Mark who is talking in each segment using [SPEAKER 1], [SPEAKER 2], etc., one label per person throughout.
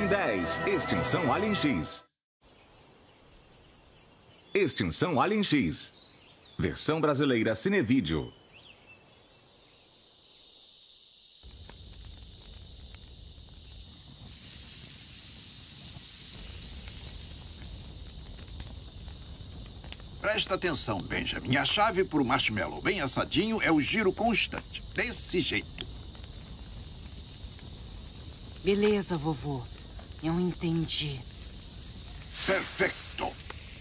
[SPEAKER 1] Ben 10, Extinção Alien X. Extinção Alien X. Versão brasileira Cinevídeo.
[SPEAKER 2] Presta atenção, Benjamin. A chave para o marshmallow bem assadinho é o giro constante. Desse jeito.
[SPEAKER 3] Beleza, vovô. Eu entendi.
[SPEAKER 2] Perfeito.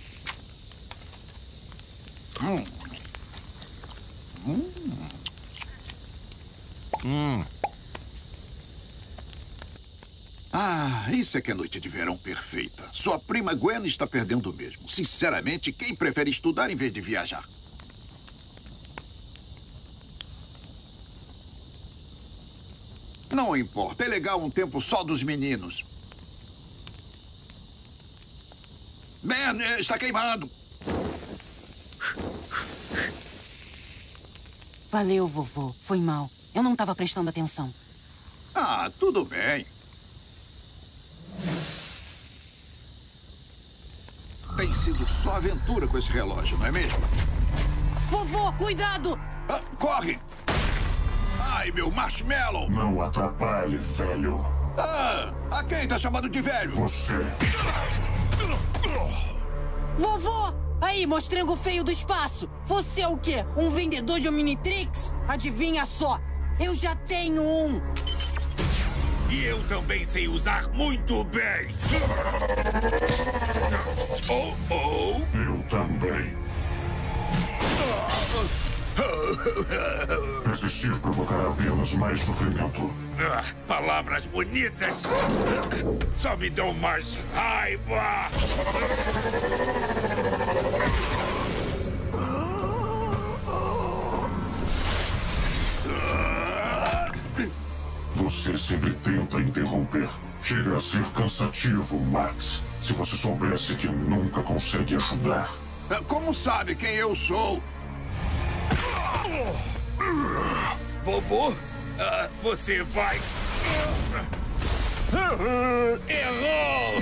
[SPEAKER 2] Ah, isso é que é noite de verão perfeita. Sua prima Gwen está perdendo mesmo. Sinceramente, quem prefere estudar em vez de viajar? Não importa, é legal um tempo só dos meninos. Ben, está queimando.
[SPEAKER 3] Valeu, vovô. Foi mal. Eu não estava prestando atenção.
[SPEAKER 2] Ah, tudo bem. Tem sido só aventura com esse relógio, não é mesmo?
[SPEAKER 3] Vovô, cuidado!
[SPEAKER 2] Ah, corre! Ai, meu marshmallow!
[SPEAKER 4] Não atrapalhe, velho.
[SPEAKER 2] Ah, a quem tá chamando de velho?
[SPEAKER 4] Você.
[SPEAKER 3] Vovô! Aí, mostrengo feio do espaço! Você é o quê? Um vendedor de Omnitrix? Adivinha só! Eu já tenho um!
[SPEAKER 5] E eu também sei usar muito bem!
[SPEAKER 4] Eu também. Resistir provocará apenas mais sofrimento.
[SPEAKER 5] Palavras bonitas só me dão mais raiva!
[SPEAKER 4] Você sempre tenta interromper. Chega a ser cansativo, Max. Se você soubesse que nunca consegue ajudar.
[SPEAKER 2] Como sabe quem eu sou?
[SPEAKER 5] Vovô, você vai... Errou!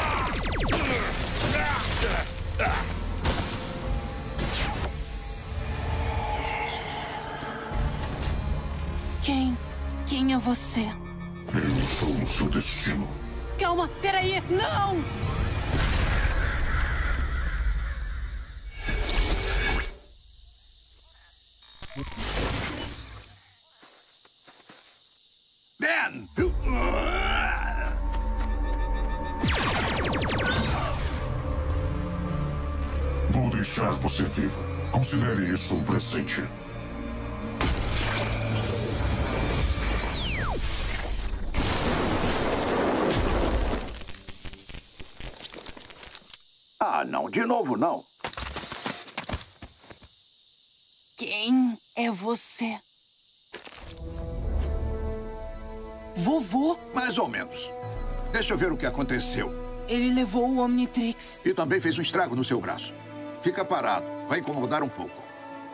[SPEAKER 3] Quem é você?
[SPEAKER 4] Eu sou o seu destino.
[SPEAKER 3] Calma, peraí! Não!
[SPEAKER 2] Ben!
[SPEAKER 4] Vou deixar você vivo. Considere isso um presente.
[SPEAKER 2] Ah, não. De novo, não.
[SPEAKER 3] Quem é você? Vovô?
[SPEAKER 2] Mais ou menos. Deixa eu ver o que aconteceu.
[SPEAKER 3] Ele levou o Omnitrix.
[SPEAKER 2] E também fez um estrago no seu braço. Fica parado. Vai incomodar um pouco.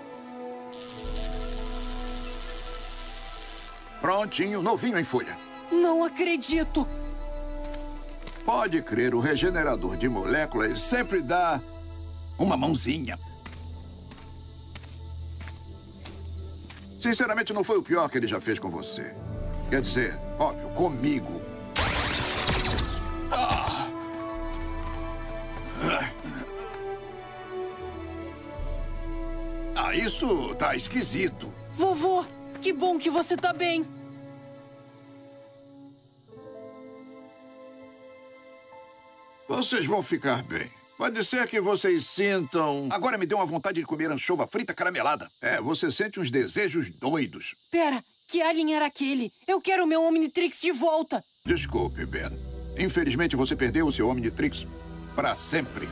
[SPEAKER 2] Prontinho, novinho em folha.
[SPEAKER 3] Não acredito!
[SPEAKER 2] Pode crer, o regenerador de moléculas sempre dá uma mãozinha. Sinceramente, não foi o pior que ele já fez com você. Quer dizer, óbvio, comigo. Isso tá esquisito.
[SPEAKER 3] Vovô, que bom que você tá bem.
[SPEAKER 2] Vocês vão ficar bem. Pode ser que vocês sintam... Agora me deu uma vontade de comer anchova frita caramelada. É, você sente uns desejos doidos.
[SPEAKER 3] Pera, que alien era aquele? Eu quero o meu Omnitrix de volta.
[SPEAKER 2] Desculpe, Ben. Infelizmente, você perdeu o seu Omnitrix para sempre.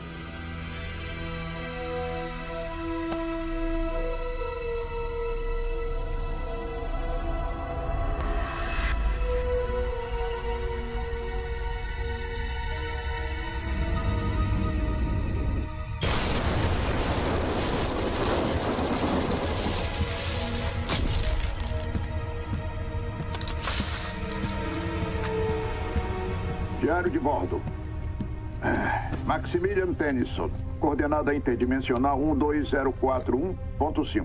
[SPEAKER 2] Diário de bordo. Maximilian Tennyson. Coordenada interdimensional 12041.5.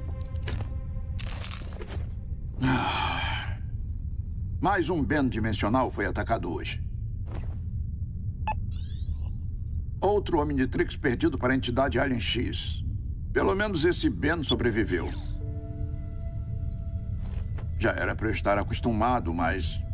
[SPEAKER 2] Mais um Ben dimensional foi atacado hoje. Outro Omnitrix perdido para a entidade Alien X. Pelo menos esse Ben sobreviveu. Já era para eu estar acostumado, mas...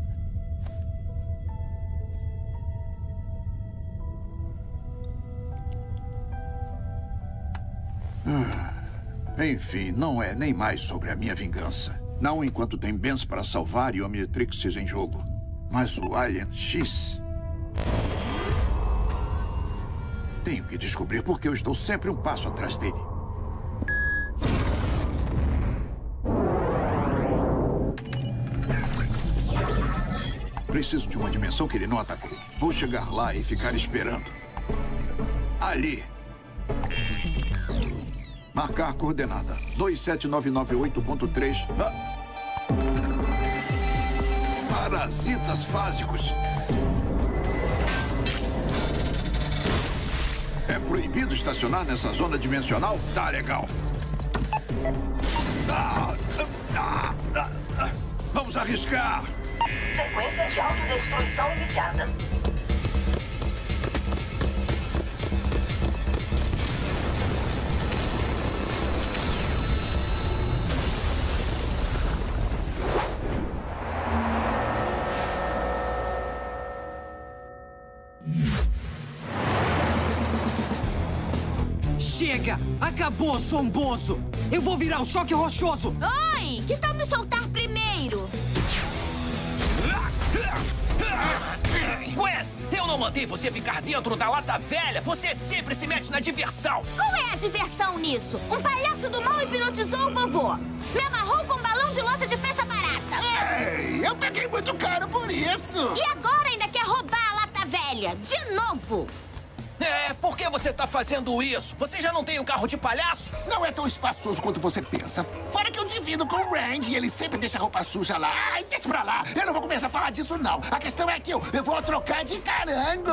[SPEAKER 2] Enfim, não é nem mais sobre a minha vingança. Não enquanto tem Bens para salvar e Omnitrixes em jogo. Mas o Alien X... Tenho que descobrir por que eu estou sempre um passo atrás dele. Preciso de uma dimensão que ele não atacou. Vou chegar lá e ficar esperando. Ali. Marcar coordenada. 27998.3. Parasitas fásicos. É proibido estacionar nessa zona dimensional? Tá legal. Vamos arriscar.
[SPEAKER 6] Sequência de autodestruição iniciada.
[SPEAKER 3] Chega! Acabou, somboso! Eu vou virar o choque rochoso!
[SPEAKER 7] Oi! Que tal me soltar primeiro?
[SPEAKER 5] Gwen, eu não mandei você ficar dentro da lata velha. Você sempre se mete na diversão.
[SPEAKER 7] Qual é a diversão nisso? Um palhaço do mal hipnotizou o vovô. Me amarrou com um balão de loja de festa barata.
[SPEAKER 8] Ei, eu peguei muito caro por isso.
[SPEAKER 7] E agora ainda quer roubar a lata velha? De novo!
[SPEAKER 5] Por que você tá fazendo isso? Você já não tem um carro de palhaço?
[SPEAKER 8] Não é tão espaçoso quanto você pensa. Fora que eu divido com o Randy e ele sempre deixa a roupa suja lá. Ai, deixa pra lá. Eu não vou começar a falar disso, não. A questão é que eu vou trocar de carango.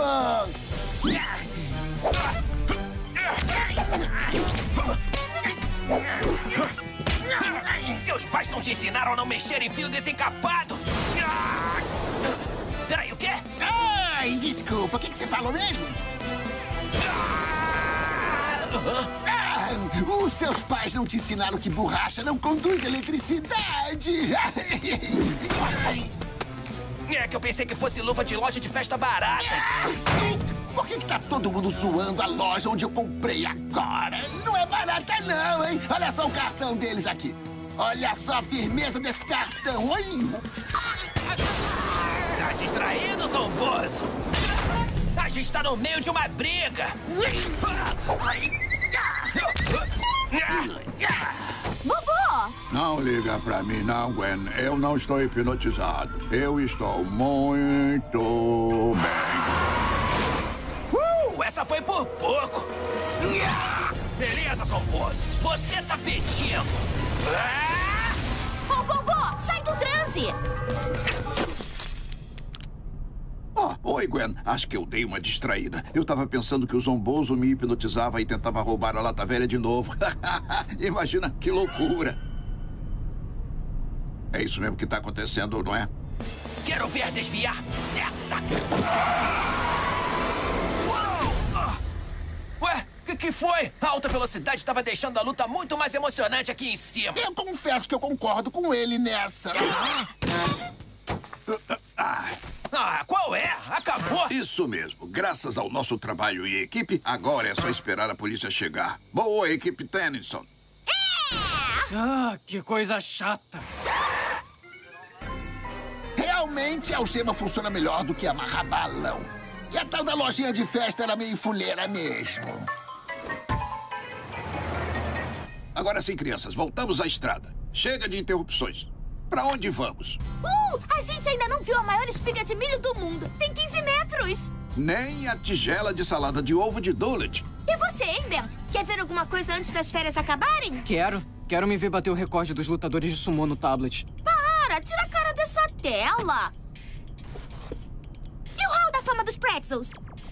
[SPEAKER 5] Seus pais não te ensinaram a não mexer em fio desencapado? Peraí, o quê?
[SPEAKER 8] Ai, desculpa. O que você falou mesmo? Os seus pais não te ensinaram que borracha não conduz eletricidade.
[SPEAKER 5] É que eu pensei que fosse luva de loja de festa barata.
[SPEAKER 8] Por que tá todo mundo zoando a loja onde eu comprei agora? Não é barata não, hein? Olha só o cartão deles aqui. Olha só a firmeza desse cartão. Oi.
[SPEAKER 5] Tá distraído, zomboso? A gente tá no meio de uma briga.
[SPEAKER 7] Vovô!
[SPEAKER 2] Não liga pra mim, não, Gwen. Eu não estou hipnotizado. Eu estou muito bem.
[SPEAKER 5] Essa foi por pouco. Beleza, zomboso. Você tá pedindo.
[SPEAKER 7] Ô, vovô, sai do transe!
[SPEAKER 2] Oi, Gwen. Acho que eu dei uma distraída. Eu tava pensando que o zomboso me hipnotizava e tentava roubar a lata velha de novo. Imagina que loucura. É isso mesmo que tá acontecendo, não é?
[SPEAKER 5] Quero ver desviar dessa. Ué, o que foi? A alta velocidade estava deixando a luta muito mais emocionante aqui em cima.
[SPEAKER 8] Eu confesso que eu concordo com ele nessa.
[SPEAKER 5] Qual é? Acabou?
[SPEAKER 2] Isso mesmo. Graças ao nosso trabalho e equipe, agora é só esperar a polícia chegar. Boa, equipe Tennyson.
[SPEAKER 3] Que coisa chata.
[SPEAKER 8] Realmente, a algema funciona melhor do que amarrar balão. E a tal da lojinha de festa era meio fuleira mesmo.
[SPEAKER 2] Agora sim, crianças, voltamos à estrada. Chega de interrupções. Pra onde vamos?
[SPEAKER 7] A gente ainda não viu a maior espiga de milho do mundo. Tem 15 metros.
[SPEAKER 2] Nem a tigela de salada de ovo de Doolittle.
[SPEAKER 7] E você, hein, Ben? Quer ver alguma coisa antes das férias acabarem?
[SPEAKER 3] Quero me ver bater o recorde dos lutadores de sumô no tablet.
[SPEAKER 7] Para! Tira a cara dessa tela! E o raio da fama dos pretzels.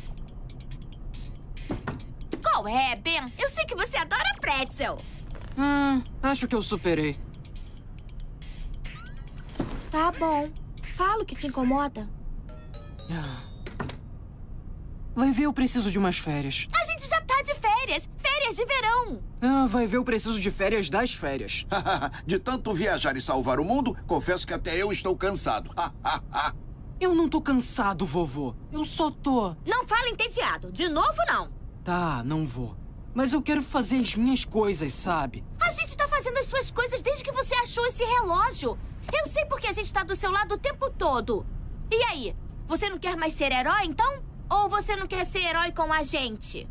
[SPEAKER 7] Qual é, Ben? Eu sei que você adora pretzel.
[SPEAKER 3] Acho que eu superei.
[SPEAKER 7] Tá bom. Fala o que te incomoda.
[SPEAKER 3] Vai ver, eu preciso de umas férias.
[SPEAKER 7] A gente já tá de férias. Férias de verão.
[SPEAKER 3] Vai ver, eu preciso de férias das férias.
[SPEAKER 2] De tanto viajar e salvar o mundo, confesso que até eu estou cansado.
[SPEAKER 3] Eu não tô cansado, vovô. Eu só tô...
[SPEAKER 7] Não fala entediado. De novo, não.
[SPEAKER 3] Tá, não vou. Mas eu quero fazer as minhas coisas, sabe?
[SPEAKER 7] A gente tá fazendo as suas coisas desde que você achou esse relógio. Eu sei porque a gente tá do seu lado o tempo todo. E aí? Você não quer mais ser herói, então? Ou você não quer ser herói com a gente?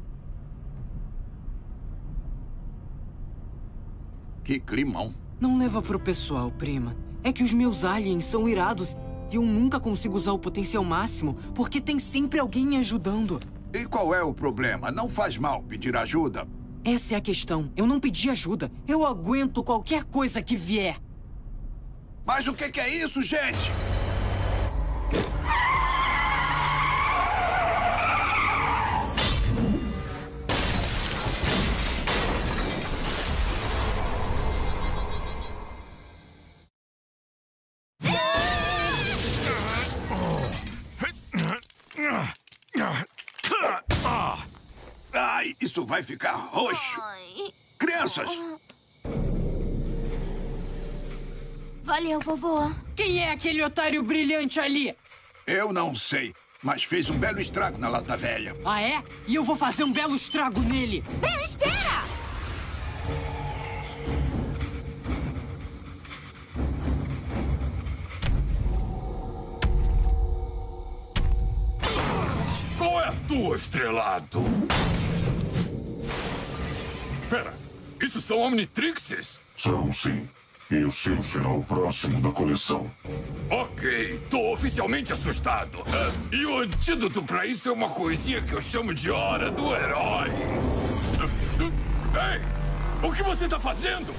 [SPEAKER 2] Que climão.
[SPEAKER 3] Não leva pro pessoal, prima. É que os meus aliens são irados e eu nunca consigo usar o potencial máximo porque tem sempre alguém me ajudando.
[SPEAKER 2] E qual é o problema? Não faz mal pedir ajuda.
[SPEAKER 3] Essa é a questão. Eu não pedi ajuda. Eu aguento qualquer coisa que vier.
[SPEAKER 2] Mas o que é isso, gente? Ai, isso vai ficar roxo. Crianças!
[SPEAKER 7] Valeu, vovô.
[SPEAKER 3] Quem é aquele otário brilhante ali?
[SPEAKER 2] Eu não sei, mas fez um belo estrago na lata velha.
[SPEAKER 3] Ah, é? E eu vou fazer um belo estrago nele.
[SPEAKER 7] Ben, espera!
[SPEAKER 4] Qual é a tua, estrelado?
[SPEAKER 5] Pera, isso são Omnitrixes?
[SPEAKER 4] São, sim. E o seu será o próximo da coleção.
[SPEAKER 5] Ok, tô oficialmente assustado. E o antídoto pra isso é uma coisinha que eu chamo de Hora do Herói. Ei, o que você tá fazendo?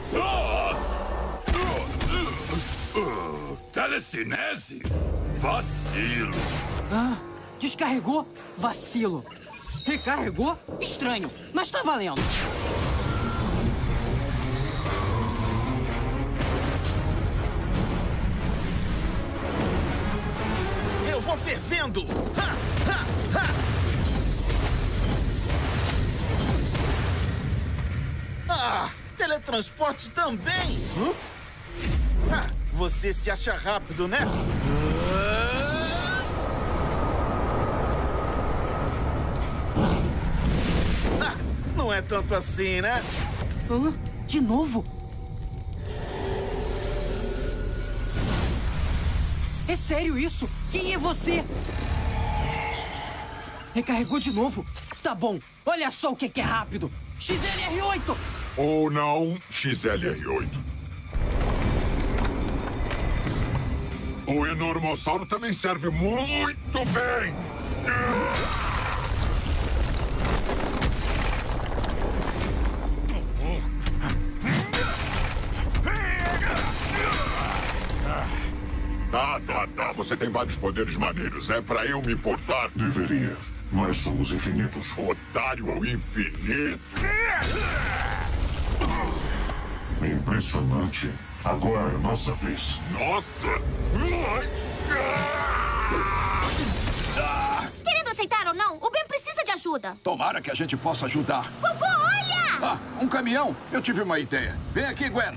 [SPEAKER 5] Telecinese? Vacilo.
[SPEAKER 3] Descarregou? Vacilo. Recarregou? Estranho. Mas tá valendo.
[SPEAKER 5] Eu vou fervendo!
[SPEAKER 9] Teletransporte também! Você se acha rápido, né? Não é tanto assim, né?
[SPEAKER 3] De novo? É sério isso? Quem é você? Recarregou de novo? Tá bom. Olha só o que é rápido. XLR8!
[SPEAKER 4] Ou não, XLR8. O Enormossauro também serve muito bem. Tá. Você tem vários poderes maneiros. É pra eu me importar? Deveria. Nós somos infinitos. Otário ao infinito. Impressionante. Agora é nossa vez. Nossa!
[SPEAKER 7] Querendo aceitar ou não, o Ben precisa de ajuda.
[SPEAKER 2] Tomara que a gente possa ajudar.
[SPEAKER 7] Vovô, olha!
[SPEAKER 2] Um caminhão? Eu tive uma ideia. Vem aqui, Gwen.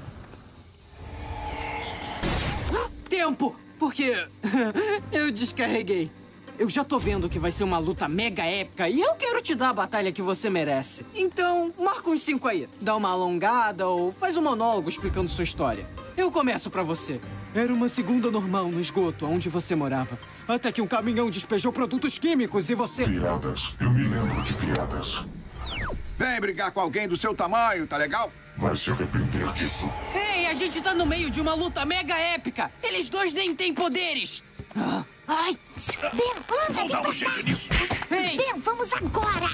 [SPEAKER 3] Tempo! Porque eu descarreguei. Eu já tô vendo que vai ser uma luta mega épica e eu quero te dar a batalha que você merece. Então, marca uns 5 aí. Dá uma alongada ou faz um monólogo explicando sua história. Eu começo pra você. Era uma segunda normal no esgoto, onde você morava. Até que um caminhão despejou produtos químicos e você...
[SPEAKER 4] Piadas. Eu me lembro de piadas.
[SPEAKER 2] Vem brigar com alguém do seu tamanho, tá legal?
[SPEAKER 4] Vai se arrepender disso.
[SPEAKER 3] Ei, a gente tá no meio de uma luta mega épica. Eles dois nem têm poderes.
[SPEAKER 7] Ai! Ben, anda!
[SPEAKER 2] Vou dar um jeito nisso.
[SPEAKER 3] Ei!
[SPEAKER 7] Ben, vamos agora!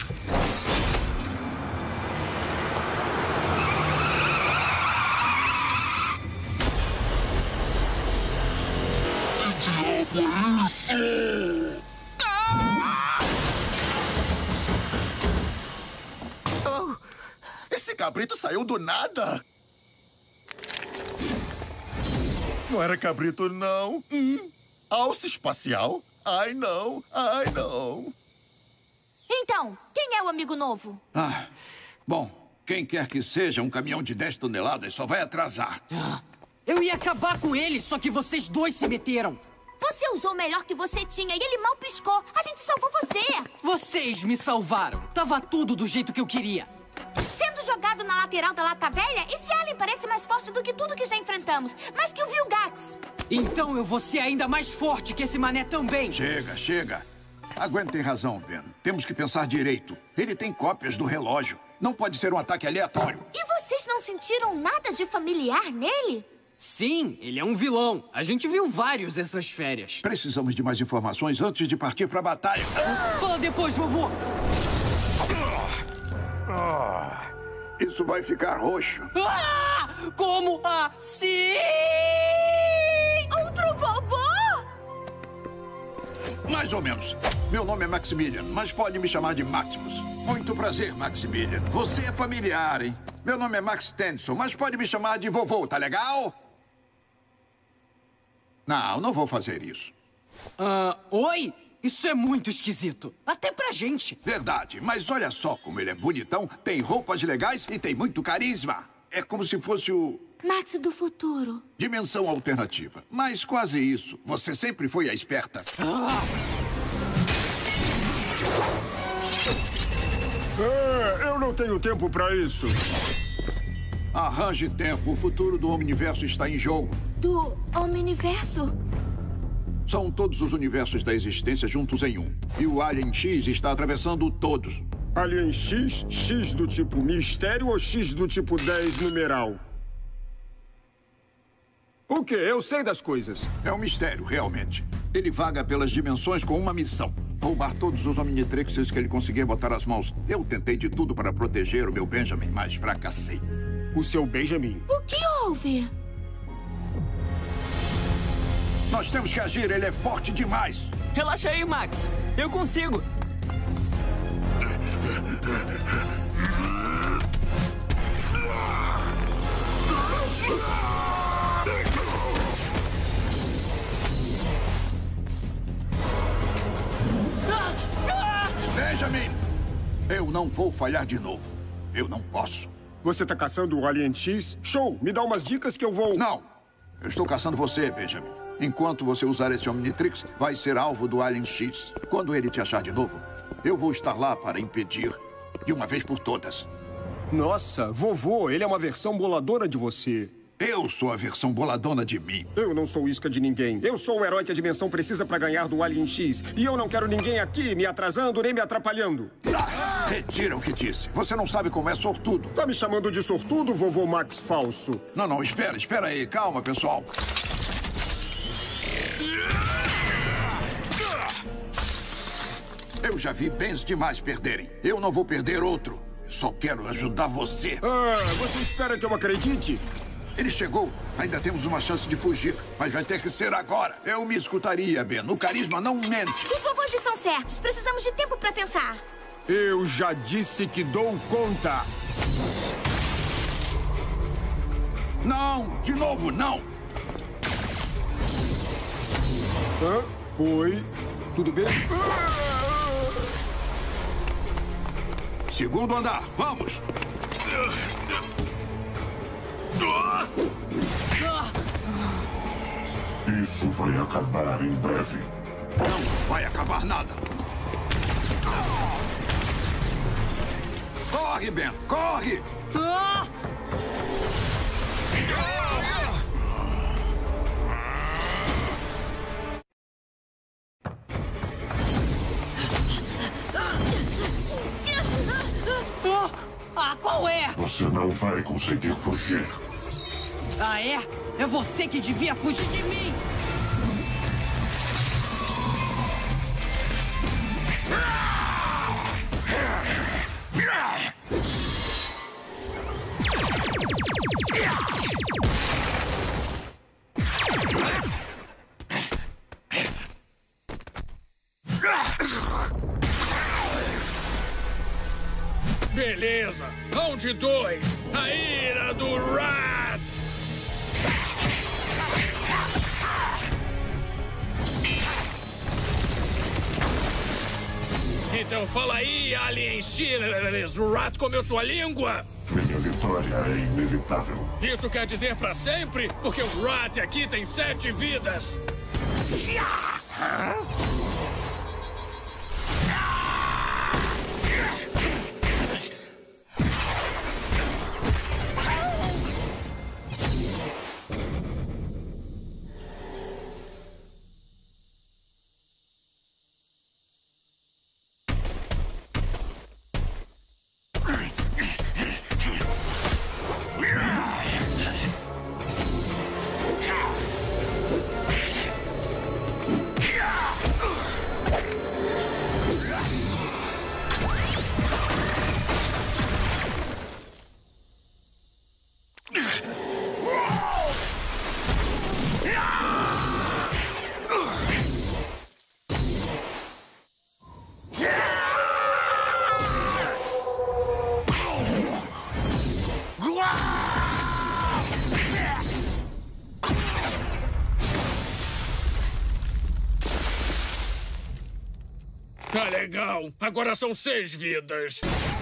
[SPEAKER 4] Que diabo é isso?
[SPEAKER 8] cabrito saiu do nada. Não era cabrito, não. Alça espacial? Ai, não. Ai, não.
[SPEAKER 7] Então, quem é o amigo novo?
[SPEAKER 2] Bom, quem quer que seja, um caminhão de 10 toneladas só vai atrasar.
[SPEAKER 3] Eu ia acabar com ele, só que vocês dois se meteram.
[SPEAKER 7] Você usou o melhor que você tinha e ele mal piscou. A gente salvou você.
[SPEAKER 3] Vocês me salvaram. Tava tudo do jeito que eu queria.
[SPEAKER 7] Sendo jogado na lateral da lata velha, esse alien parece mais forte do que tudo que já enfrentamos. Mais que o Vilgax.
[SPEAKER 3] Então eu vou ser ainda mais forte que esse mané também.
[SPEAKER 2] Chega. A Gwen tem razão, Ben. Temos que pensar direito. Ele tem cópias do relógio. Não pode ser um ataque aleatório.
[SPEAKER 7] E vocês não sentiram nada de familiar nele?
[SPEAKER 3] Sim, ele é um vilão. A gente viu vários essas férias.
[SPEAKER 2] Precisamos de mais informações antes de partir para a batalha.
[SPEAKER 3] Fala depois, vovô.
[SPEAKER 2] Isso vai ficar roxo.
[SPEAKER 3] Como assim?
[SPEAKER 7] Outro vovô?
[SPEAKER 2] Mais ou menos. Meu nome é Maximilian, mas pode me chamar de Maximus. Muito prazer, Maximilian. Você é familiar, hein? Meu nome é Max Tennyson, mas pode me chamar de vovô, tá legal? Não vou fazer isso.
[SPEAKER 3] Oi? Isso é muito esquisito. Até pra gente.
[SPEAKER 2] Verdade, mas olha só como ele é bonitão, tem roupas legais e tem muito carisma. É como se fosse o...
[SPEAKER 7] Max do futuro.
[SPEAKER 2] Dimensão alternativa. Mas quase isso. Você sempre foi a esperta.
[SPEAKER 10] Eu não tenho tempo pra isso.
[SPEAKER 2] Arranje tempo. O futuro do Omniverso está em jogo.
[SPEAKER 7] Do Omniverso?
[SPEAKER 2] São todos os universos da existência juntos em um. E o Alien X está atravessando todos.
[SPEAKER 10] Alien X? X do tipo mistério ou X do tipo 10 numeral? O quê? Eu sei das coisas.
[SPEAKER 2] É um mistério, realmente. Ele vaga pelas dimensões com uma missão. Roubar todos os Omnitrixes que ele conseguir botar as mãos. Eu tentei de tudo para proteger o meu Benjamin, mas fracassei.
[SPEAKER 10] O seu Benjamin?
[SPEAKER 7] O que houve?
[SPEAKER 2] Nós temos que agir, ele é forte demais.
[SPEAKER 3] Relaxa aí, Max. Eu consigo.
[SPEAKER 2] Benjamin, eu não vou falhar de novo. Eu não posso.
[SPEAKER 10] Você tá caçando o Alien X? Show! Me dá umas dicas que eu vou...
[SPEAKER 2] Não. Eu estou caçando você, Benjamin. Enquanto você usar esse Omnitrix, vai ser alvo do Alien X. Quando ele te achar de novo, eu vou estar lá para impedir, de uma vez por todas.
[SPEAKER 10] Nossa, vovô, ele é uma versão boladora de você.
[SPEAKER 2] Eu sou a versão boladona de mim.
[SPEAKER 10] Eu não sou isca de ninguém. Eu sou o herói que a dimensão precisa para ganhar do Alien X. E eu não quero ninguém aqui me atrasando nem me atrapalhando.
[SPEAKER 2] Retira o que disse. Você não sabe como é sortudo.
[SPEAKER 10] Tá me chamando de sortudo, vovô Max falso?
[SPEAKER 2] Não, espera aí. Calma, pessoal. Eu já vi bens demais perderem. Eu não vou perder outro. Eu só quero ajudar você.
[SPEAKER 10] Você espera que eu acredite?
[SPEAKER 2] Ele chegou. Ainda temos uma chance de fugir. Mas vai ter que ser agora. Eu me escutaria, Ben. O carisma não mente.
[SPEAKER 7] Os vovôs estão certos. Precisamos de tempo para pensar.
[SPEAKER 10] Eu já disse que dou conta.
[SPEAKER 2] Não! De novo, não!
[SPEAKER 10] Oi? Tudo bem?
[SPEAKER 2] Segundo andar. Vamos!
[SPEAKER 4] Isso vai acabar em breve.
[SPEAKER 2] Não vai acabar nada. Corre, Ben! Corre!
[SPEAKER 3] Qual é?
[SPEAKER 4] Você não vai conseguir fugir.
[SPEAKER 3] Ah, é? É você que devia fugir de mim!
[SPEAKER 11] Beleza. Round 2. A ira do Rat. Então fala aí, Alien X. O Rat comeu sua língua?
[SPEAKER 4] Minha vitória é inevitável.
[SPEAKER 11] Isso quer dizer pra sempre? Porque o Rat aqui tem 7 vidas. Tá legal. Agora são 6 vidas.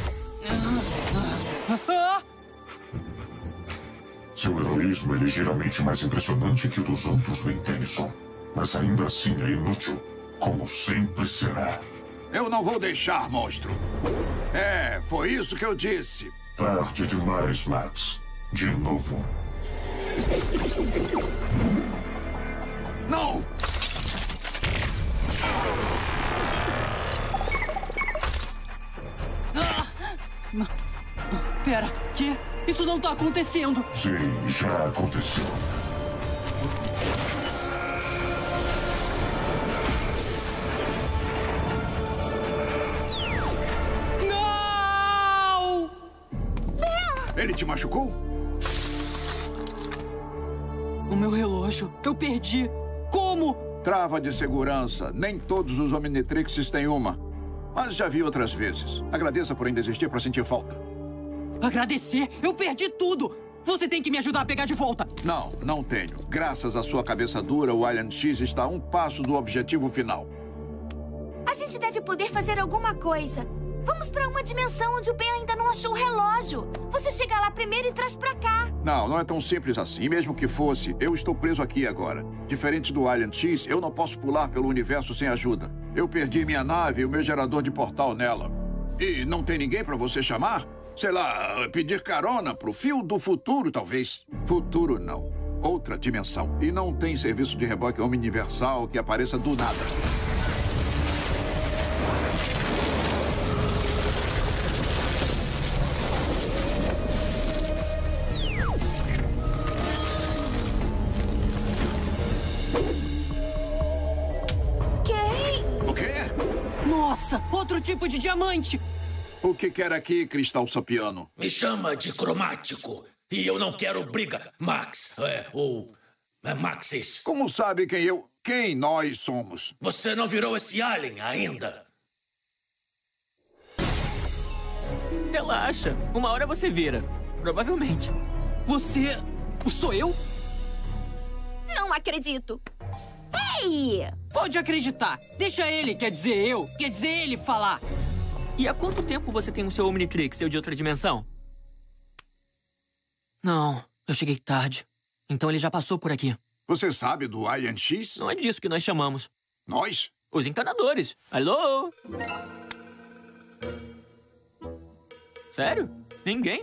[SPEAKER 4] Seu heroísmo é ligeiramente mais impressionante que o dos outros, Ben Tennyson. Mas ainda assim é inútil, como sempre será.
[SPEAKER 2] Eu não vou deixar, monstro. É, foi isso que eu disse.
[SPEAKER 4] Tarde demais, Max. De novo.
[SPEAKER 2] Não!
[SPEAKER 3] Pera, que? Isso não tá acontecendo!
[SPEAKER 4] Sim, já aconteceu.
[SPEAKER 3] Não!
[SPEAKER 2] Ele te machucou?
[SPEAKER 3] O meu relógio, eu perdi. Como?
[SPEAKER 2] Trava de segurança. Nem todos os Omnitrixes têm uma. Mas já vi outras vezes. Agradeça por ainda existir para sentir falta.
[SPEAKER 3] Agradecer? Eu perdi tudo! Você tem que me ajudar a pegar de volta.
[SPEAKER 2] Não, não tenho. Graças à sua cabeça dura, o Alien X está a um passo do objetivo final.
[SPEAKER 7] A gente deve poder fazer alguma coisa. Vamos pra uma dimensão onde o Ben ainda não achou o relógio. Você chega lá primeiro e traz pra cá.
[SPEAKER 2] Não, não é tão simples assim. Mesmo que fosse, eu estou preso aqui agora. Diferente do Alien X, eu não posso pular pelo universo sem ajuda. Eu perdi minha nave e o meu gerador de portal nela. E não tem ninguém pra você chamar? Sei lá, pedir carona pro fio do futuro, talvez. Futuro não. Outra dimensão. E não tem serviço de reboque omniversal que apareça do nada.
[SPEAKER 7] Quem?
[SPEAKER 2] O quê?
[SPEAKER 3] Nossa, outro tipo de diamante!
[SPEAKER 2] O que quer aqui, Cristal Sapiano?
[SPEAKER 12] Me chama de cromático. E eu não quero briga, Max. Maxis.
[SPEAKER 2] Como sabe quem nós somos?
[SPEAKER 12] Você não virou esse alien ainda.
[SPEAKER 13] Relaxa. Uma hora você vira. Provavelmente.
[SPEAKER 3] Você... sou eu?
[SPEAKER 7] Não acredito. Ei!
[SPEAKER 3] Pode acreditar. Deixa ele, quer dizer ele falar.
[SPEAKER 13] E há quanto tempo você tem o seu Omnitrix, seu de outra dimensão? Não, eu cheguei tarde. Então ele já passou por aqui.
[SPEAKER 2] Você sabe do Alien X?
[SPEAKER 13] Não é disso que nós chamamos.
[SPEAKER 2] Nós?
[SPEAKER 13] Os encanadores. Alô? Sério? Ninguém?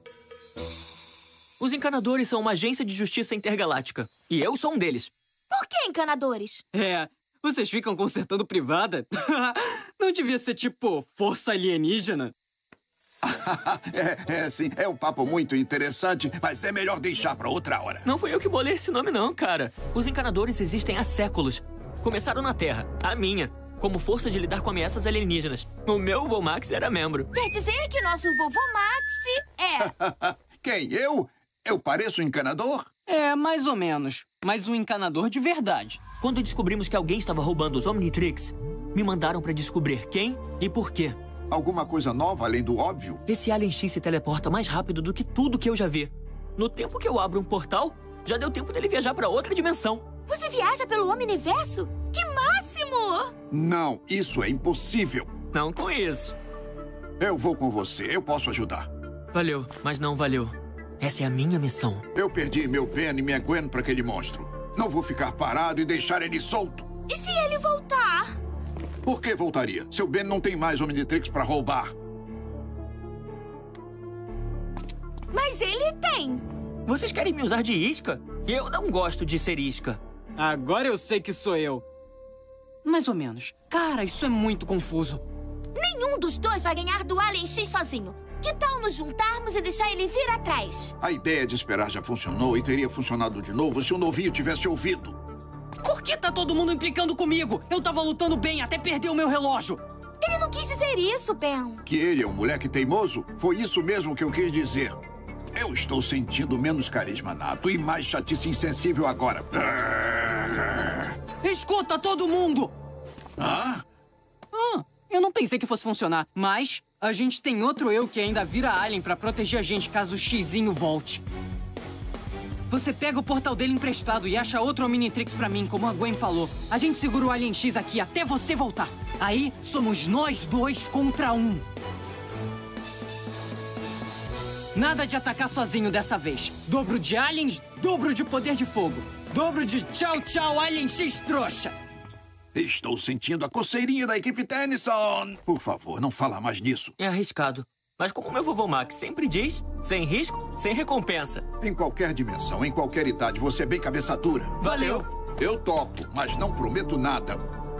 [SPEAKER 13] Os encanadores são uma agência de justiça intergaláctica. E eu sou um deles.
[SPEAKER 7] Por que encanadores?
[SPEAKER 3] Vocês ficam consertando privada? Não devia ser tipo força alienígena?
[SPEAKER 2] Sim. É um papo muito interessante, mas é melhor deixar pra outra hora.
[SPEAKER 13] Não fui eu que bolei esse nome, não, cara. Os encanadores existem há séculos. Começaram na Terra, a minha, como força de lidar com ameaças alienígenas. O meu vô Max era membro.
[SPEAKER 7] Quer dizer que nosso vovô Max é...
[SPEAKER 2] Quem? Eu? Eu pareço um encanador?
[SPEAKER 3] Mais ou menos. Mas um encanador de verdade.
[SPEAKER 13] Quando descobrimos que alguém estava roubando os Omnitrix, me mandaram pra descobrir quem e por quê.
[SPEAKER 2] Alguma coisa nova além do óbvio?
[SPEAKER 13] Esse Alien X se teleporta mais rápido do que tudo que eu já vi. No tempo que eu abro um portal, já deu tempo dele viajar pra outra dimensão.
[SPEAKER 7] Você viaja pelo Omniverso? Que máximo!
[SPEAKER 2] Não, isso é impossível.
[SPEAKER 13] Não com isso.
[SPEAKER 2] Eu vou com você, eu posso ajudar.
[SPEAKER 13] Valeu, mas não valeu. Essa é a minha missão.
[SPEAKER 2] Eu perdi meu Ben e minha Gwen pra aquele monstro. Não vou ficar parado e deixar ele solto.
[SPEAKER 7] E se ele voltar?
[SPEAKER 2] Por que voltaria? Seu Ben não tem mais Omnitrix pra roubar.
[SPEAKER 7] Mas ele tem.
[SPEAKER 13] Vocês querem me usar de isca? Eu não gosto de ser isca.
[SPEAKER 3] Agora eu sei que sou eu. Mais ou menos. Cara, isso é muito confuso.
[SPEAKER 7] Nenhum dos dois vai ganhar do Alien X sozinho. Que tal nos juntarmos e deixar ele vir atrás?
[SPEAKER 2] A ideia de esperar já funcionou e teria funcionado de novo se o novinho tivesse ouvido.
[SPEAKER 3] Por que tá todo mundo implicando comigo? Eu tava lutando bem até perder o meu relógio.
[SPEAKER 7] Ele não quis dizer isso, Ben.
[SPEAKER 2] Que ele é um moleque teimoso? Foi isso mesmo que eu quis dizer. Eu estou sentindo menos carisma nato e mais chatice insensível agora.
[SPEAKER 3] Escuta todo mundo! Eu não pensei que fosse funcionar, mas a gente tem outro eu que ainda vira alien pra proteger a gente caso o Xizinho volte. Você pega o portal dele emprestado e acha outro Omnitrix pra mim, como a Gwen falou. A gente segura o Alien X aqui até você voltar. Aí, somos nós dois contra um. Nada de atacar sozinho dessa vez. Dobro de aliens, dobro de poder de fogo. Dobro de tchau, tchau, Alien X trouxa.
[SPEAKER 2] Estou sentindo a coceirinha da equipe Tennyson. Por favor, não fala mais nisso.
[SPEAKER 13] É arriscado. Mas como meu vovô Max sempre diz, sem risco, sem recompensa.
[SPEAKER 2] Em qualquer dimensão, em qualquer idade, você é bem cabeça dura.
[SPEAKER 13] Valeu.
[SPEAKER 2] Eu topo, mas não prometo nada.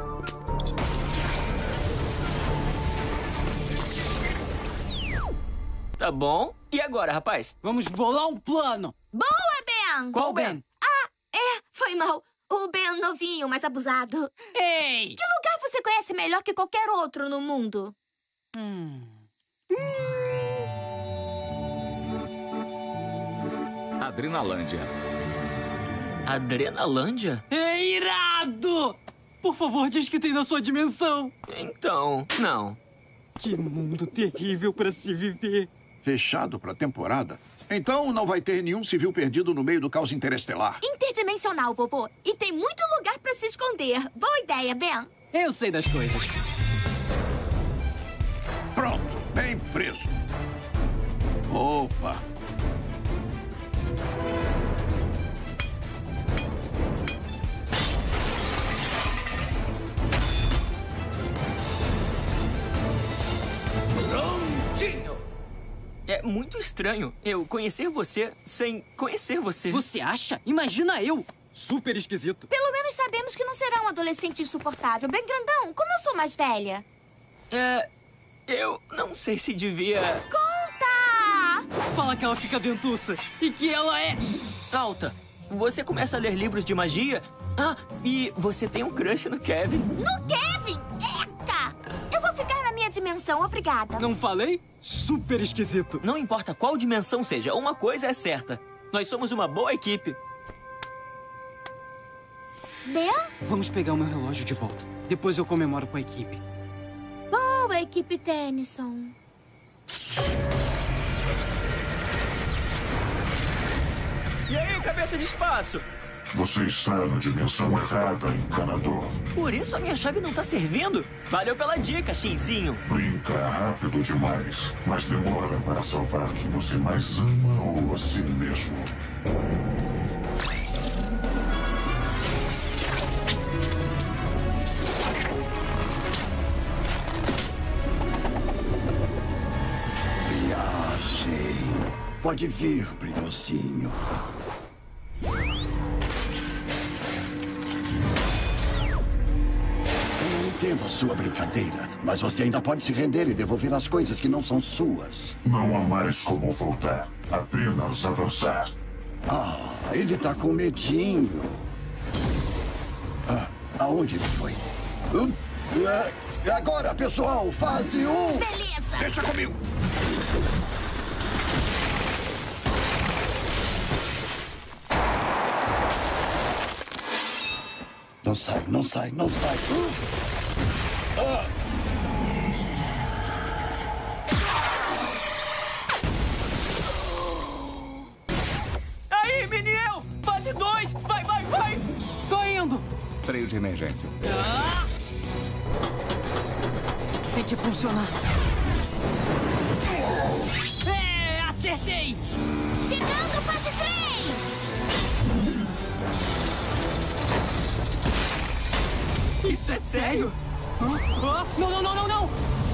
[SPEAKER 13] Tá bom. E agora, rapaz?
[SPEAKER 3] Vamos bolar um plano.
[SPEAKER 7] Boa, Ben!
[SPEAKER 3] Qual Ben?
[SPEAKER 7] Foi mal. O Ben novinho, mais abusado.
[SPEAKER 3] Ei!
[SPEAKER 7] Que lugar você conhece melhor que qualquer outro no mundo?
[SPEAKER 1] Adrenalândia.
[SPEAKER 13] Adrenalândia?
[SPEAKER 3] É irado! Por favor, diz que tem na sua dimensão.
[SPEAKER 13] Então, não.
[SPEAKER 3] Que mundo terrível pra se viver.
[SPEAKER 2] Fechado pra temporada? Então não vai ter nenhum civil perdido no meio do caos interestelar.
[SPEAKER 7] Interdimensional, vovô. E tem muito lugar pra se esconder. Boa ideia, Ben.
[SPEAKER 3] Eu sei das coisas.
[SPEAKER 2] Pronto, bem preso. Opa!
[SPEAKER 5] Prontinho!
[SPEAKER 13] É muito estranho eu conhecer você sem conhecer você.
[SPEAKER 3] Você acha? Imagina eu! Super esquisito.
[SPEAKER 7] Pelo menos sabemos que não será um adolescente insuportável. Ben grandão, como eu sou mais velha?
[SPEAKER 13] Eu não sei se devia...
[SPEAKER 7] Conta!
[SPEAKER 3] Fala que ela fica dentuça e que ela é...
[SPEAKER 13] Alta, você começa a ler livros de magia? Ah, e você tem um crush no Kevin.
[SPEAKER 7] No Kevin? Eita! Eu vou ficar na minha dimensão, obrigada.
[SPEAKER 3] Não falei? Super esquisito.
[SPEAKER 13] Não importa qual dimensão seja, uma coisa é certa. Nós somos uma boa equipe.
[SPEAKER 7] Ben?
[SPEAKER 3] Vamos pegar o meu relógio de volta. Depois eu comemoro com a equipe.
[SPEAKER 7] Boa, equipe Tennyson.
[SPEAKER 13] E aí, cabeça de espaço?
[SPEAKER 4] Você está na dimensão errada, encanador.
[SPEAKER 13] Por isso a minha chave não tá servindo? Valeu pela dica, Xizinho.
[SPEAKER 4] Brinca rápido demais, mas demora para salvar quem você mais ama ou a si mesmo.
[SPEAKER 8] Viagem. Pode vir, brilhosinho. Eu entendo a sua brincadeira, mas você ainda pode se render e devolver as coisas que não são suas.
[SPEAKER 4] Não há mais como voltar. Apenas avançar.
[SPEAKER 8] Ele tá com medinho. Aonde ele foi? Agora, pessoal, fase 1.
[SPEAKER 7] Beleza.
[SPEAKER 2] Deixa comigo.
[SPEAKER 8] Não sai, não sai, não sai.
[SPEAKER 1] Freio de emergência.
[SPEAKER 3] Tem que funcionar. Acertei!
[SPEAKER 7] Chegando, fase 3!
[SPEAKER 3] Isso é sério? Não!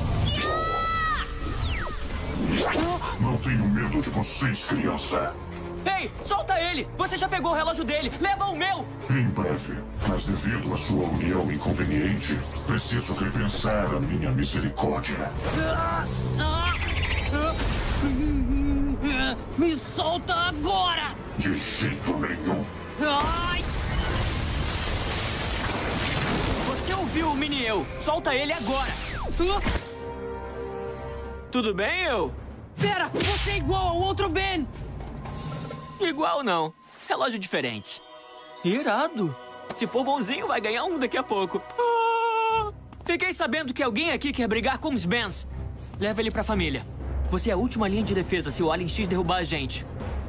[SPEAKER 4] Não tenho medo de vocês, criança.
[SPEAKER 13] Ei, solta ele! Você já pegou o relógio dele! Leva o meu!
[SPEAKER 4] Em breve, mas devido à sua união inconveniente, preciso repensar a minha misericórdia.
[SPEAKER 3] Me solta agora!
[SPEAKER 4] De jeito nenhum.
[SPEAKER 3] Ai!
[SPEAKER 13] Você ouviu o mini-eu? Solta ele agora! Tudo bem, eu?
[SPEAKER 3] Pera, você é igual ao outro Ben!
[SPEAKER 13] Igual não. Relógio diferente. Irado. Se for bonzinho, vai ganhar um daqui a pouco. Fiquei sabendo que alguém aqui quer brigar com os Bens. Leva ele pra família. Você é a última linha de defesa se o Alien X derrubar a gente.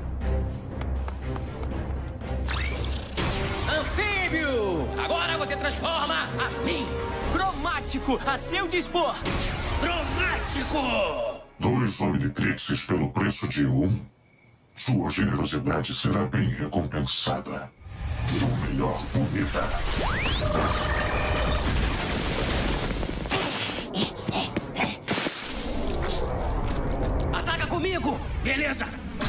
[SPEAKER 12] Anfíbio! Agora você transforma a mim!
[SPEAKER 13] Cromático, a seu dispor!
[SPEAKER 12] Cromático!
[SPEAKER 4] 2 Omnitrixes pelo preço de 1. Sua generosidade será bem recompensada. O melhor bonita.
[SPEAKER 12] Ataca comigo! Beleza!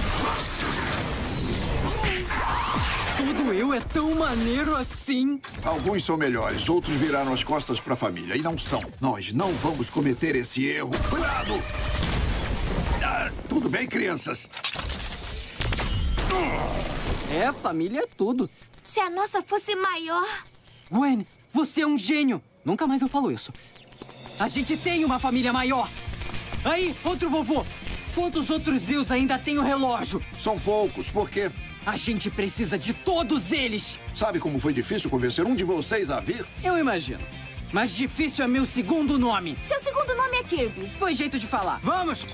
[SPEAKER 3] Todo eu é tão maneiro assim.
[SPEAKER 2] Alguns são melhores, outros viraram as costas pra família. E não são. Nós não vamos cometer esse erro. Cuidado! Tudo bem, crianças?
[SPEAKER 3] Família é tudo.
[SPEAKER 7] Se a nossa fosse maior...
[SPEAKER 3] Gwen, você é um gênio. Nunca mais eu falo isso. A gente tem uma família maior. Aí, outro vovô. Quantos outros Zeus ainda têm o relógio?
[SPEAKER 2] São poucos. Por quê?
[SPEAKER 3] A gente precisa de todos eles.
[SPEAKER 2] Sabe como foi difícil convencer um de vocês a vir?
[SPEAKER 3] Eu imagino. Mas difícil é meu segundo nome.
[SPEAKER 7] Seu segundo nome é Kirby.
[SPEAKER 3] Foi jeito de falar. Vamos!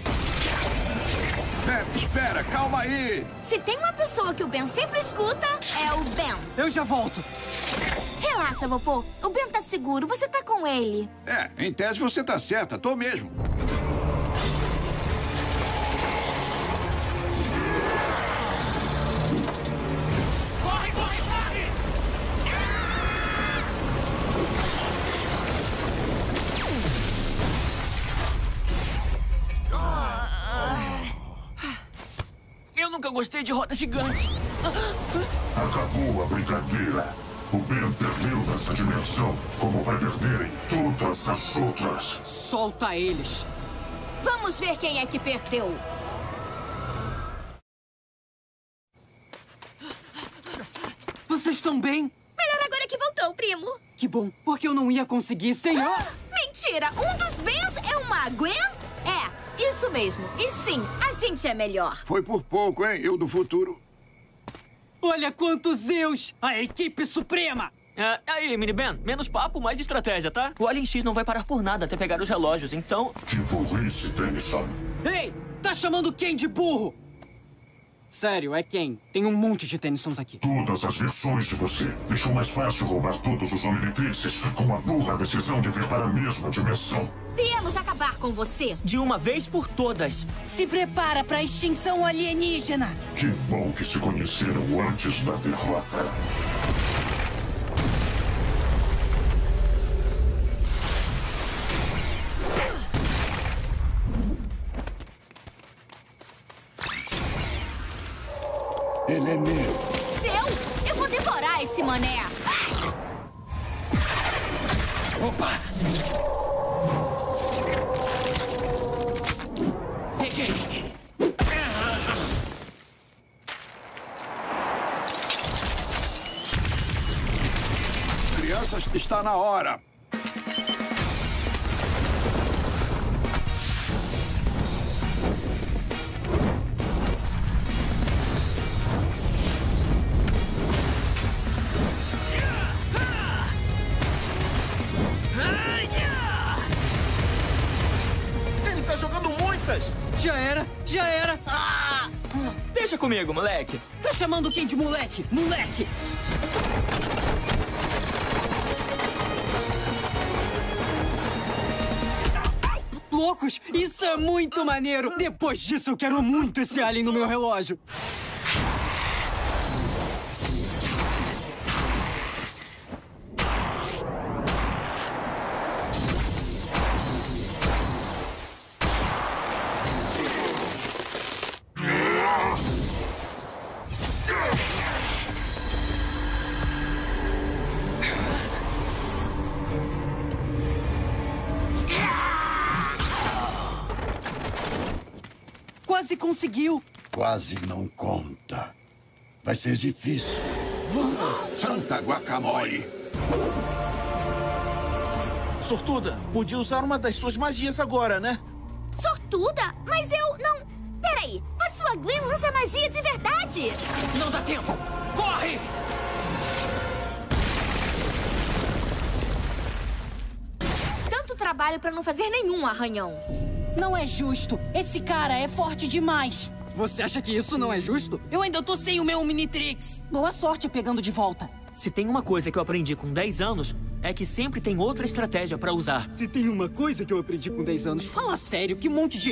[SPEAKER 2] Espera, calma aí!
[SPEAKER 7] Se tem uma pessoa que o Ben sempre escuta, é o Ben.
[SPEAKER 3] Eu já volto.
[SPEAKER 7] Relaxa, vovô. O Ben tá seguro. Você tá com ele.
[SPEAKER 2] Em tese você tá certa. Tô mesmo.
[SPEAKER 12] Corre, corre, corre!
[SPEAKER 13] Eu nunca gostei de roda gigante.
[SPEAKER 4] Acabou a brincadeira. O Ben perdeu nessa dimensão, como vai perder em todas as outras.
[SPEAKER 3] Solta eles.
[SPEAKER 7] Vamos ver quem é que perdeu.
[SPEAKER 3] Vocês estão bem?
[SPEAKER 7] Melhor agora que voltou, primo.
[SPEAKER 3] Que bom, porque eu não ia conseguir sem...
[SPEAKER 7] Mentira! Um dos Bens é uma Gwen? Isso mesmo. E sim, a gente é melhor.
[SPEAKER 2] Foi por pouco, hein? Eu do futuro.
[SPEAKER 3] Olha quantos Zeus! A equipe suprema!
[SPEAKER 13] Aí, Mini Ben, menos papo, mais estratégia, tá? O Alien X não vai parar por nada até pegar os relógios, então...
[SPEAKER 4] Que burrice, Tennyson.
[SPEAKER 3] Ei, tá chamando quem de burro? Sério, é quem? Tem um monte de Tennysons aqui.
[SPEAKER 4] Todas as versões de você. Deixou mais fácil roubar todos os Omnitrixes com a burra decisão de vir para a mesma dimensão.
[SPEAKER 7] Viemos acabar com você.
[SPEAKER 13] De uma vez por todas.
[SPEAKER 3] Se prepara pra extinção alienígena.
[SPEAKER 4] Que bom que se conheceram antes da derrota.
[SPEAKER 2] Ele é meu.
[SPEAKER 7] Seu? Eu vou devorar esse mané.
[SPEAKER 12] Opa!
[SPEAKER 11] Peguei!
[SPEAKER 2] Crianças, está na hora.
[SPEAKER 9] Ele tá jogando muitas!
[SPEAKER 3] Já era, já era!
[SPEAKER 13] Deixa comigo, moleque.
[SPEAKER 3] Tá chamando quem de moleque? Moleque! poucos? Isso é muito maneiro! Depois disso, eu quero muito esse alien no meu relógio! Quase conseguiu!
[SPEAKER 8] Quase não conta. Vai ser difícil.
[SPEAKER 2] Santa guacamole!
[SPEAKER 9] Sortuda, podia usar uma das suas magias agora, né?
[SPEAKER 7] Sortuda? Mas eu não... Peraí, a sua Gwen lança magia de verdade!
[SPEAKER 11] Não dá tempo! Corre!
[SPEAKER 7] Tanto trabalho pra não fazer nenhum arranhão.
[SPEAKER 3] Não é justo. Esse cara é forte demais. Você acha que isso não é justo? Eu ainda tô sem o meu Omnitrix. Boa sorte pegando de volta.
[SPEAKER 13] Se tem uma coisa que eu aprendi com 10 anos, é que sempre tem outra estratégia pra usar.
[SPEAKER 3] Se tem uma coisa que eu aprendi com 10 anos, fala sério, que monte de...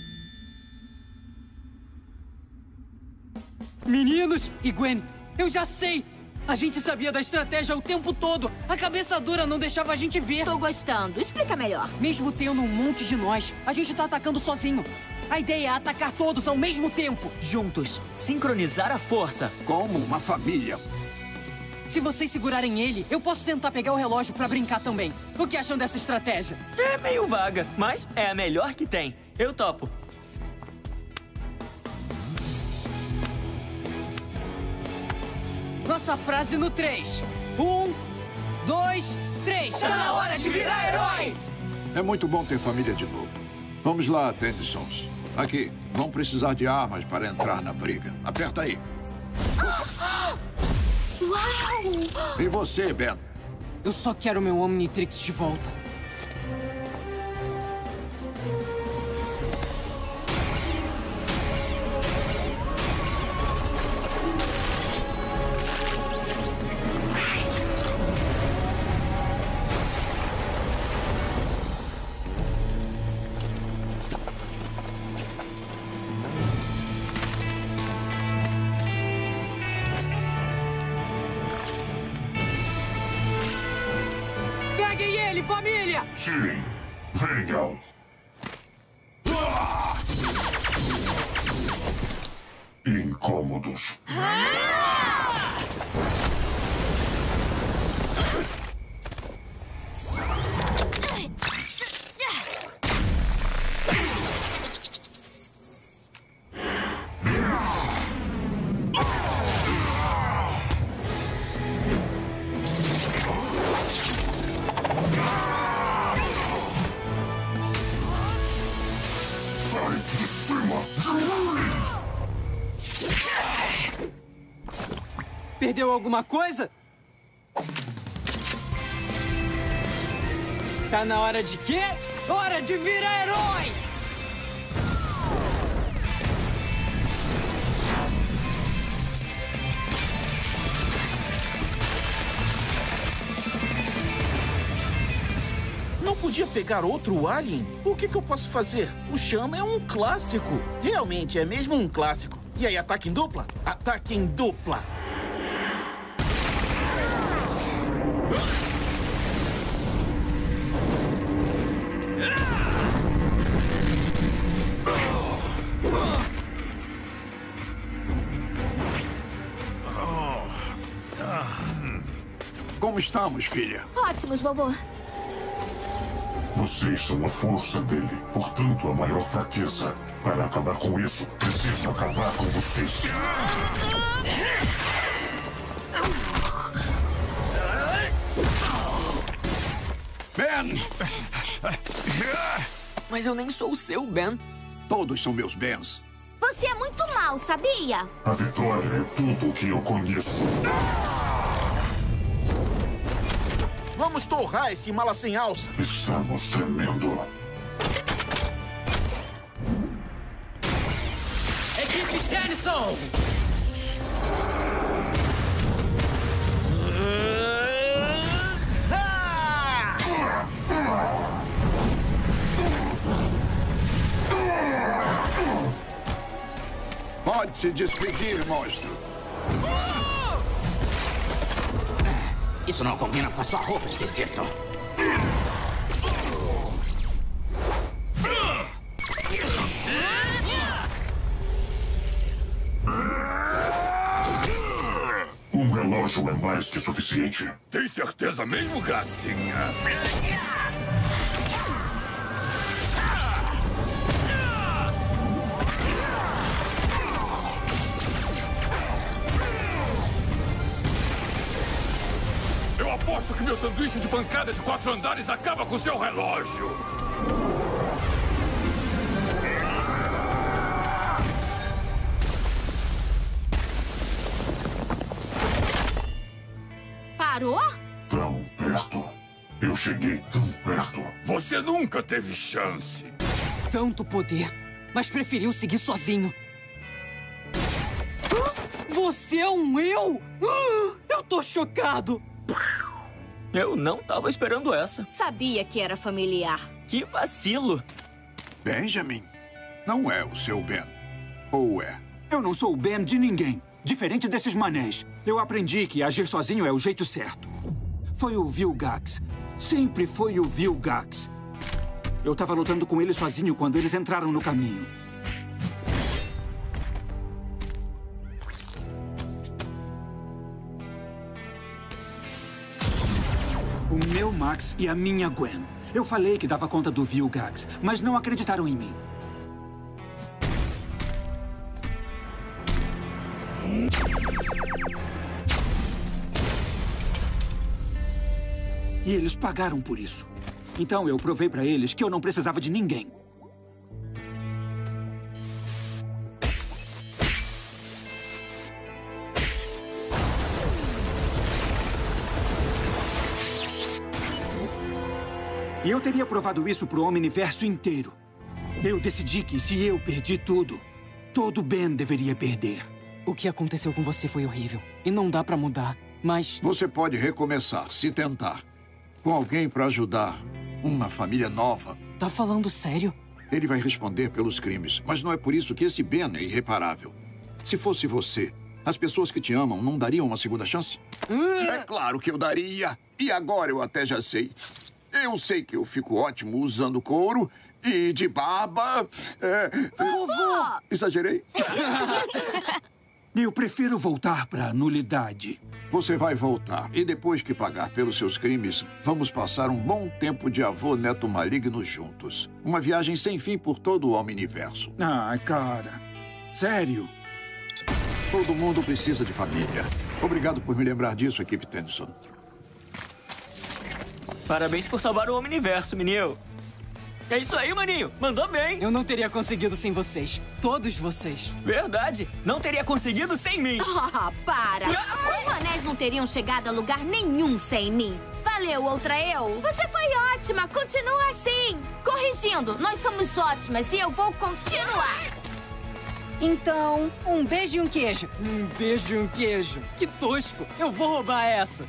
[SPEAKER 3] Meninos e Gwen, eu já sei! A gente sabia da estratégia o tempo todo. A cabeça dura não deixava a gente ver.
[SPEAKER 7] Tô gostando. Explica melhor.
[SPEAKER 3] Mesmo tendo um monte de nós, a gente tá atacando sozinho. A ideia é atacar todos ao mesmo tempo.
[SPEAKER 13] Juntos. Sincronizar a força.
[SPEAKER 2] Como uma família.
[SPEAKER 3] Se vocês segurarem ele, eu posso tentar pegar o relógio pra brincar também. O que acham dessa estratégia?
[SPEAKER 13] É meio vaga, mas é a melhor que tem. Eu topo.
[SPEAKER 3] Nossa frase no 3. 1, 2, 3. Tá na hora de virar herói!
[SPEAKER 2] É muito bom ter família de novo. Vamos lá, Tendisons. Aqui, vão precisar de armas para entrar na briga. Aperta aí.
[SPEAKER 7] Uau!
[SPEAKER 2] E você, Ben?
[SPEAKER 3] Eu só quero meu Omnitrix de volta. Peguem ele, família!
[SPEAKER 4] Sim, venham. Incômodos. Sai de cima de mim!
[SPEAKER 3] Perdeu alguma coisa? Tá na hora de quê? Hora de virar herói!
[SPEAKER 9] Não podia pegar outro alien? O que eu posso fazer? O Chama é um clássico. Realmente, é mesmo um clássico. E aí, ataque em dupla? Ataque em dupla!
[SPEAKER 2] Como estamos, filha?
[SPEAKER 7] Ótimos, vovô.
[SPEAKER 4] Vocês são a força dele, portanto, a maior fraqueza. Para acabar com isso, preciso acabar com vocês.
[SPEAKER 2] Ben!
[SPEAKER 13] Mas eu nem sou o seu, Ben.
[SPEAKER 2] Todos são meus Bens.
[SPEAKER 7] Você é muito mal, sabia?
[SPEAKER 4] A vitória é tudo o que eu conheço.
[SPEAKER 9] Vamos torrar esse mala sem alça.
[SPEAKER 4] Estamos tremendo.
[SPEAKER 11] Equipe Tennyson!
[SPEAKER 2] se despedir, monstro.
[SPEAKER 12] Isso não combina com a sua roupa, esquisito.
[SPEAKER 4] Um relógio é mais que suficiente.
[SPEAKER 5] Tem certeza mesmo, gracinha? Eu aposto que meu sanduíche de pancada de 4 andares acaba com seu relógio.
[SPEAKER 7] Parou?
[SPEAKER 4] Tão perto. Eu cheguei tão perto.
[SPEAKER 5] Você nunca teve chance.
[SPEAKER 3] Tanto poder, mas preferiu seguir sozinho. Você é um eu? Eu tô chocado.
[SPEAKER 13] Eu não tava esperando essa.
[SPEAKER 7] Sabia que era familiar.
[SPEAKER 13] Que vacilo.
[SPEAKER 2] Benjamin não é o seu Ben. Ou é?
[SPEAKER 14] Eu não sou o Ben de ninguém. Diferente desses manés. Eu aprendi que agir sozinho é o jeito certo. Foi o Vilgax. Sempre foi o Vilgax. Eu tava lutando com ele sozinho quando eles entraram no caminho. O meu Max e a minha Gwen. Eu falei que dava conta do Vilgax, mas não acreditaram em mim. E eles pagaram por isso. Então eu provei pra eles que eu não precisava de ninguém. E eu teria provado isso pro Omniverso inteiro. Eu decidi que se eu perdi tudo, todo Ben deveria perder.
[SPEAKER 3] O que aconteceu com você foi horrível. E não dá pra mudar, mas...
[SPEAKER 2] Você pode recomeçar, se tentar. Com alguém pra ajudar. Uma família nova.
[SPEAKER 3] Tá falando sério?
[SPEAKER 2] Ele vai responder pelos crimes, mas não é por isso que esse Ben é irreparável. Se fosse você, as pessoas que te amam não dariam uma segunda chance? É claro que eu daria. E agora eu até já sei. Eu sei que eu fico ótimo usando couro e de barba.
[SPEAKER 7] Vovô!
[SPEAKER 2] Exagerei?
[SPEAKER 14] Eu prefiro voltar pra nulidade.
[SPEAKER 2] Você vai voltar. E depois que pagar pelos seus crimes, vamos passar um bom tempo de avô-neto maligno juntos. Uma viagem sem fim por todo o Omniverso.
[SPEAKER 14] Ah, cara. Sério?
[SPEAKER 2] Todo mundo precisa de família. Obrigado por me lembrar disso, equipe Tennyson.
[SPEAKER 13] Parabéns por salvar o Omniverso, menino. É isso aí, maninho. Mandou bem.
[SPEAKER 3] Eu não teria conseguido sem vocês. Todos vocês.
[SPEAKER 13] Verdade. Não teria conseguido sem mim.
[SPEAKER 7] Oh, para. Os manés não teriam chegado a lugar nenhum sem mim. Valeu, outra eu. Você foi ótima. Continua assim. Corrigindo, nós somos ótimas e eu vou continuar.
[SPEAKER 3] Então, um beijo e um queijo. Um beijo e um queijo. Que tosco. Eu vou roubar essa.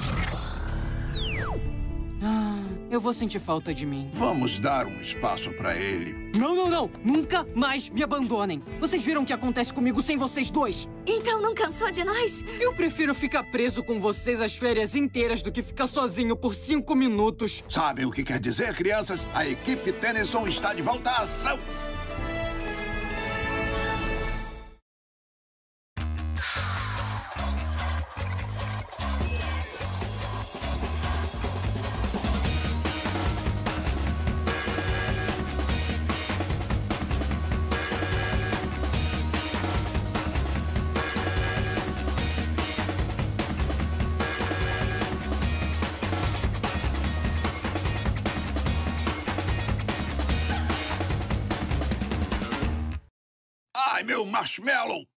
[SPEAKER 3] Eu vou sentir falta de mim.
[SPEAKER 2] Vamos dar um espaço pra ele.
[SPEAKER 3] Não, não, não! Nunca mais me abandonem! Vocês viram o que acontece comigo sem vocês dois?
[SPEAKER 7] Então não cansou de nós?
[SPEAKER 3] Eu prefiro ficar preso com vocês as férias inteiras do que ficar sozinho por 5 minutos.
[SPEAKER 2] Sabem o que quer dizer, crianças? A equipe Tennyson está de volta à ação! Ai, meu marshmallow!